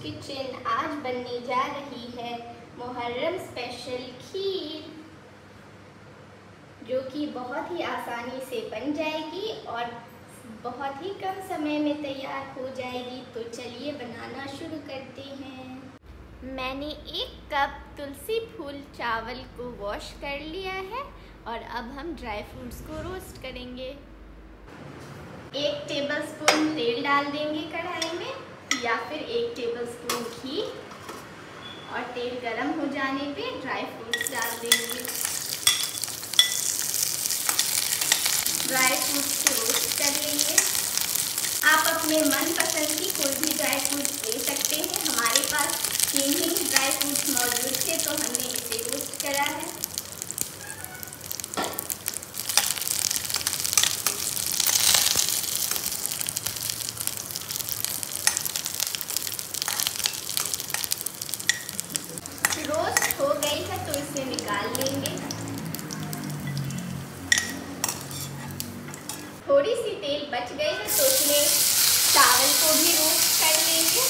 Kitchen आज बनने जा रही है मुहर्रम स्पेशल खीर, जो कि बहुत ही आसानी से बन जाएगी और बहुत ही कम समय में तैयार हो जाएगी। तो चलिए बनाना शुरू करते हैं। मैंने 1 कप तुलसी फूल चावल को वॉश कर लिया है और अब हम ड्राई फ्रूट्स को रोस्ट करेंगे। 1 टेबलस्पून तेल डाल देंगे कढ़ाई में या फिर 1 टेबलस्पून घी, और तेल गरम हो जाने पे ड्राई फ्रूट्स डाल देंगे। ड्राई फ्रूट्स को रोस्ट कर लेंगे। आप अपने मनपसंद की कोई भी ड्राई फ्रूट्स ले सकते हैं। हमारे पास 3 ही ड्राई फ्रूट्स मौजूद थे तो हमने इसे रोस्ट करा है। रोस्ट हो गई है तो इसे निकाल लेंगे। थोड़ी सी तेल बच गई है तो इसमें चावल को भी रोस्ट कर लेंगे।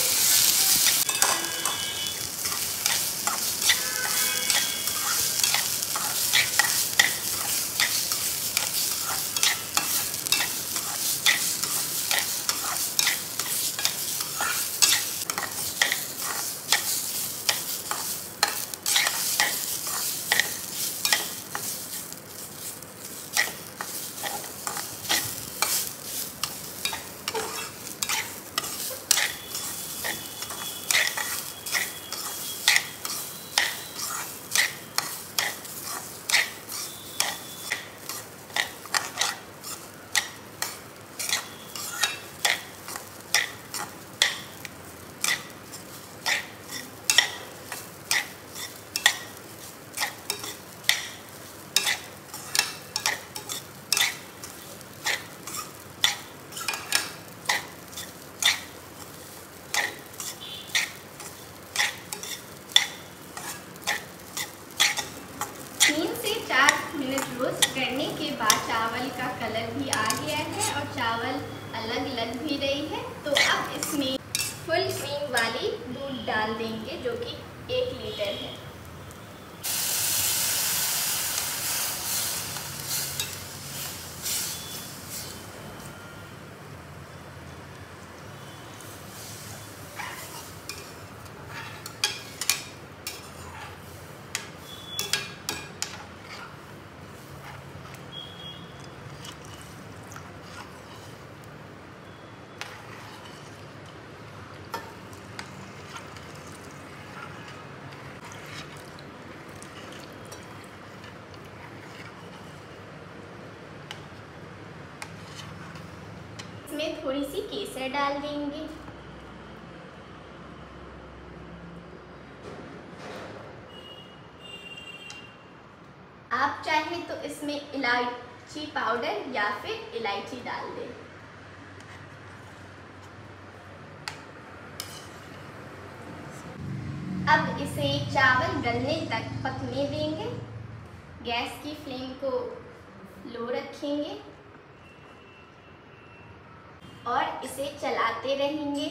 रोस्ट करने के बाद चावल का कलर भी आ गया है और चावल अलग लग भी रही है। तो अब इसमें फुल क्रीम वाली दूध डाल देंगे जो कि 1 लीटर है। इसमें थोड़ी सी केसर डाल देंगे। आप चाहे तो इसमें इलायची पाउडर या फिर इलायची डाल दें। अब इसे चावल गलने तक पकने देंगे। गैस की फ्लेम को लो रखेंगे और इसे चलाते रहेंगे।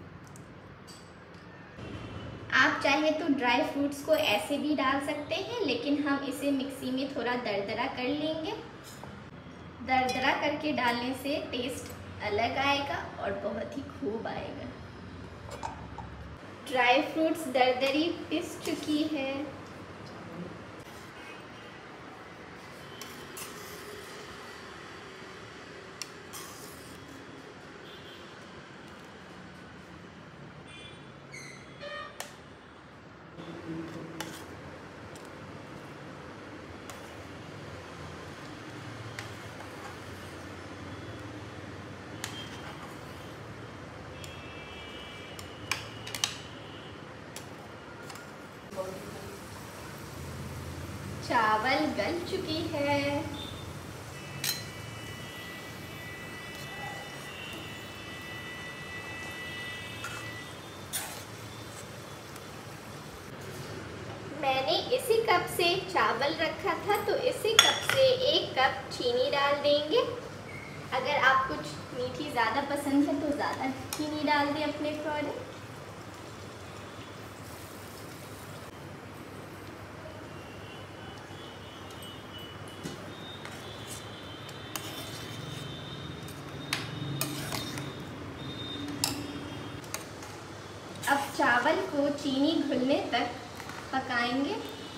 आप चाहे तो ड्राई फ्रूट्स को ऐसे भी डाल सकते हैं, लेकिन हम इसे मिक्सी में थोड़ा दरदरा कर लेंगे। दरदरा करके डालने से टेस्ट अलग आएगा और बहुत ही खूब आएगा। ड्राई फ्रूट्स दरदरी पिस चुकी है। चावल गल चुकी है। मैंने इसी कप से चावल रखा था तो इसी कप से 1 कप चीनी डाल देंगे। अगर आपको मीठी ज़्यादा पसंद है तो ज़्यादा चीनी डाल दें अपने अकॉर्डिंग। अब चावल को चीनी घुलने तक पकाएंगे।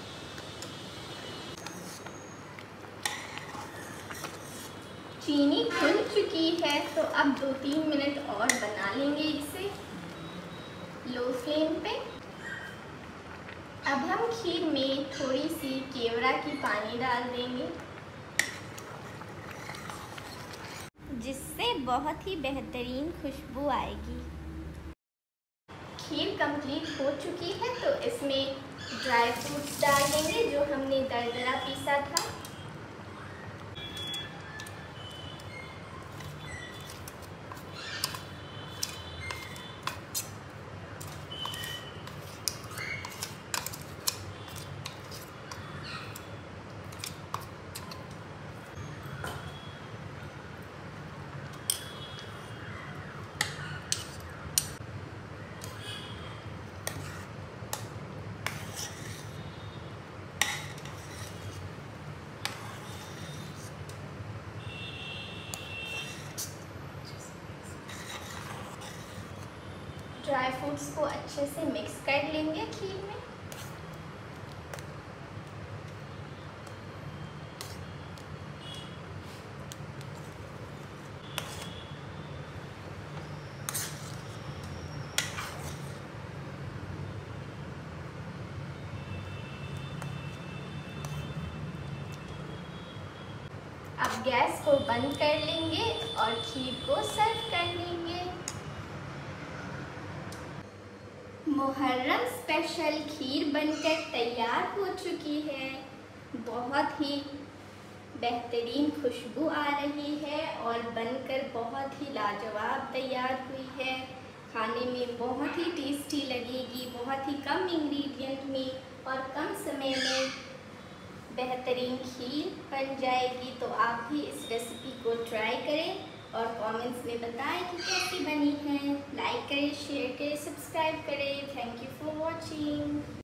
चीनी घुल चुकी है तो अब 2-3 मिनट और बना लेंगे इसे लो फ्लेम पे। अब हम खीर में थोड़ी सी केवड़ा की पानी डाल देंगे, जिससे बहुत ही बेहतरीन खुशबू आएगी। खीर कंप्लीट हो चुकी है तो इसमें ड्राई फ्रूट्स डाल देंगे जो हमने दरदरा पीसा था। ड्राई फ्रूट्स को अच्छे से मिक्स कर लेंगे खीर में। अब गैस को बंद कर लेंगे और खीर को सर्व कर लेंगे। मुहर्रम स्पेशल खीर बनकर तैयार हो चुकी है। बहुत ही बेहतरीन खुशबू आ रही है और बनकर बहुत ही लाजवाब तैयार हुई है। खाने में बहुत ही टेस्टी लगेगी, बहुत ही कम इंग्रेडिएंट में और कम समय में बेहतरीन खीर बन जाएगी। तो आप भी इस रेसिपी को ट्राई करें और कमेंट्स में बताएं कि कैसी बनी है। लाइक करें, शेयर करें, सब्सक्राइब करें। Thank you for watching.